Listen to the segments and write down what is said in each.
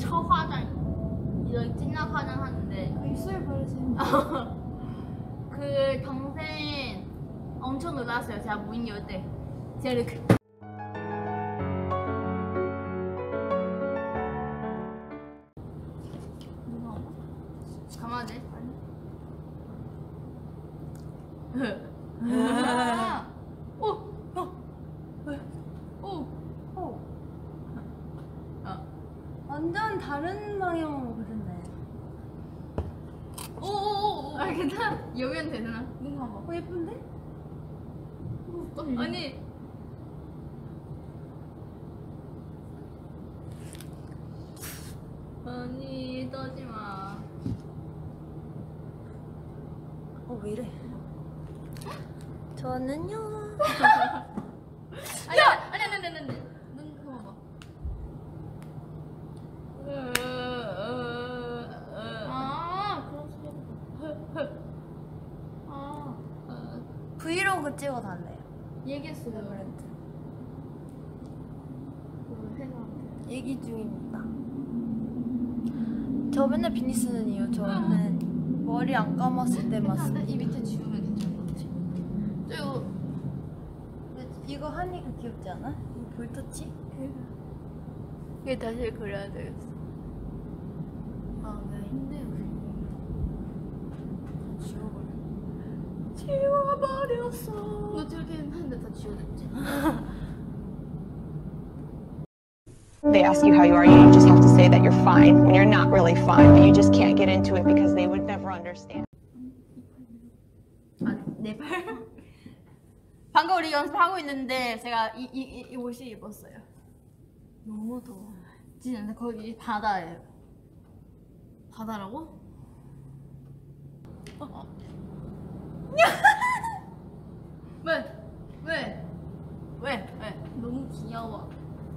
초화장, 이런 진한 화장 하는데 그 입술 바르세요. 그 동생 엄청 놀랐어요. 제가 문 열 때. 제가 이렇게 가만히. 오, 오, 오. 완전 다른 방향으로 그렸네. 오. 아 괜찮아. 여기는 되잖아. 눈 봐봐. 예쁜데? 아니. 아니 떠지 마. 왜 이래? 저는요. 아니. 눈 봐봐. 브이로그 찍어 달래요. 얘기했어요. 브랜드. 그 회사한테. 얘기 중입니다. 저 맨날 비니 쓰는 이유 저는 머리 안 감았을 때만 쓰. 이 밑에 지우면 괜찮을 것 같아. 저 이거 하니까 귀엽지 않아? 이거 볼터치? 이게 다시 그려야 되겠어. 아, 네. 힘내요. 지워버렸어. 너 저렇게 했는데 다 지워졌지? They ask you how you are, you just have to say that you're fine when you're not really fine, but you just can't get into it because they would never understand. 아, 내 팔? 방금 우리 연습하고 있는데 제가 이 옷을 입었어요. 너무 더워. 진짜 근데 거기 바다예요. 바다라고? 왜? 너무 귀여워.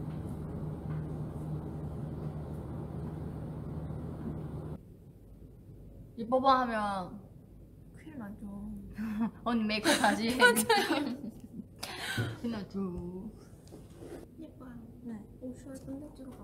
이뻐봐 하면 큰일 나죠. 언니 메이크업 다시 해. 큰일 나죠. 예뻐요. 네. 오, 좋아했던데? 찍어봐.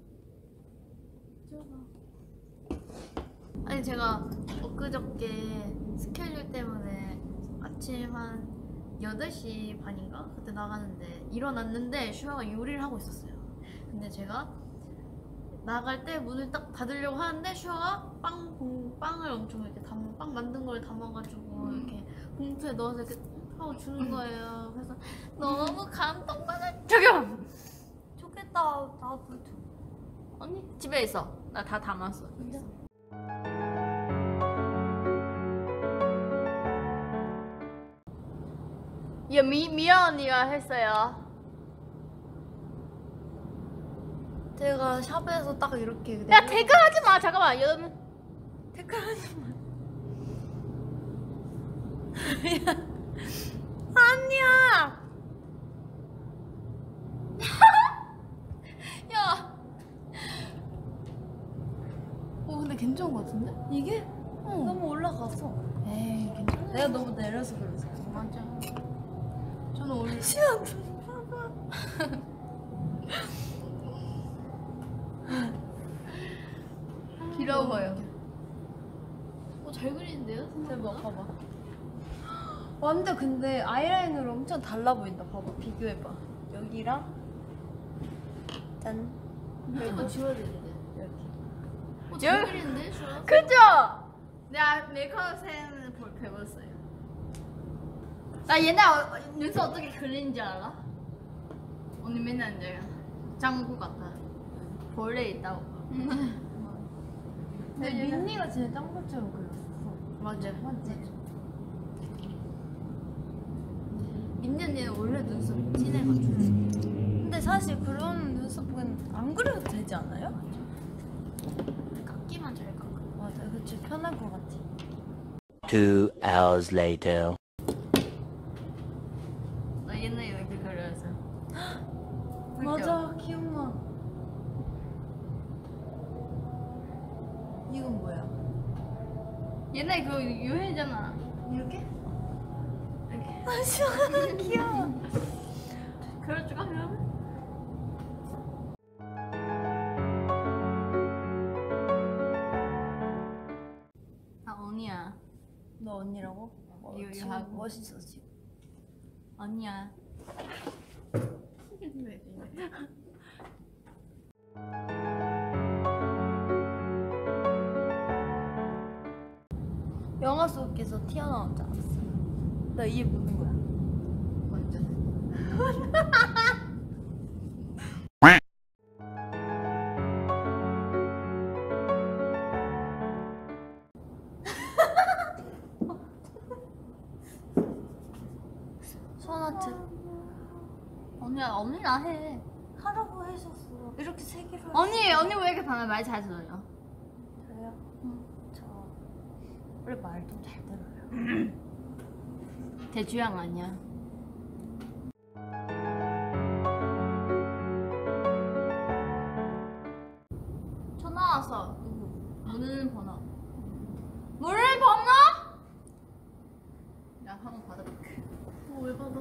아니 제가 엊그저께 스케줄 때문에 아침 한 8시 반인가? 그때 나가는데 일어났는데 슈아가 요리를 하고 있었어요. 근데 제가 나갈 때 문을 딱 닫으려고 하는데 슈아가 빵을 엄청 이렇게 빵 만든 걸 담아가지고 이렇게 봉투에 넣어서 이렇게 하고 주는 거예요. 그래서 너무 감동받아. 저기요! 좋겠다. 나도 줘. 언니 집에 있어. 나 다 담았어. 진짜? 이거 미아 언니가 했어요. 제가 샵에서 딱 이렇게 야 댓글하지 마. 잠깐만. 여러분 댓글하지 마. 아니야. 야. 근데 괜찮은 것 같은데? 이게? 너무 올라갔어. 에이 괜찮아. 내가 너무 내려서 그랬어. 맞아. 저는 원래 시간 귀여워요. 잘 그리는데요? 대박. 봐봐. 완전 근데 아이라인으로 엄청 달라 보인다. 봐봐. 비교해봐. 여기랑 짠. 이거 지워야 되는데. 이렇게. 잘 그리는데? 좋아. 그죠? 내가 메이크업 쌤을 배웠어요. 나 옛날 눈썹 어떻게 그리는지 알아? 언니 맨날 이제 짱구 같아. 벌레 있다고. 근데 민니가 진짜 짱구처럼 그렸어. 맞아. 맞지? 민니 언니는 원래 눈썹이 진해가지고. 근데 사실 그런 눈썹은 안 그려도 되지 않아요? 깎기만 잘 깎아. 맞아. 그치. 편할 것 같아. 2 hours later. 나 옛날에 이렇게 그려서. 맞아. 기억나. 이건 뭐야? 옛날에 그거 유행이잖아. 이렇게? 이렇게. 아, 시원하다. 귀여워. 그려줄까 그러면? 언니라고? 지금 유유하고. 멋있어 지금. 아니야. 영화 속에서 튀어나오지 않았어. 나 이해 묻는 거야. 소나트 언니 나 해. 하라고 하셨어. 이렇게 세 개로. 언니 왜 이렇게 방금 말 잘 들어요? 저요? 저 원래 말 좀 잘 들어요. 대주양 아니야. 전화 왔어. 누구? 문을 번호. 문을 번호? 야, 한번 받아볼게. 왜 받아?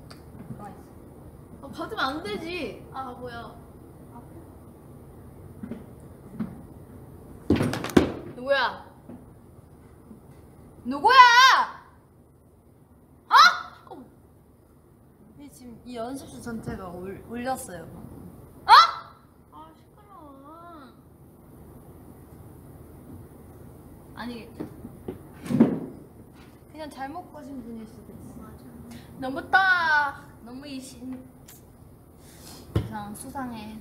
받으면 안 되지. 아, 뭐야. 누구야? 누구야? 지금 이 연습실 전체가 울렸어요. 아, 시끄러워. 아니, 그냥 잘못 거신 분일 수도 있어. 맞아. 너무 이신. 수상해.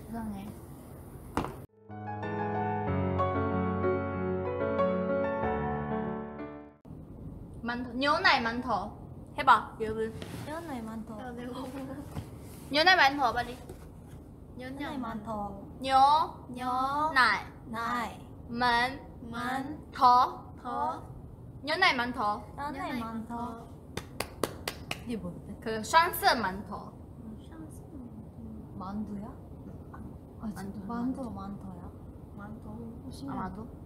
nhớ này馒头 해봐 여러분. 연애 많다. nhớ này馒头빨리. 연애 많다. nhớ 여 này 나이 馒头 nhớ này馒头 연애 많다. 이게 뭔데? 그 샹스馒头 만두야? 아, 만두. 만두가 많다야? 아마도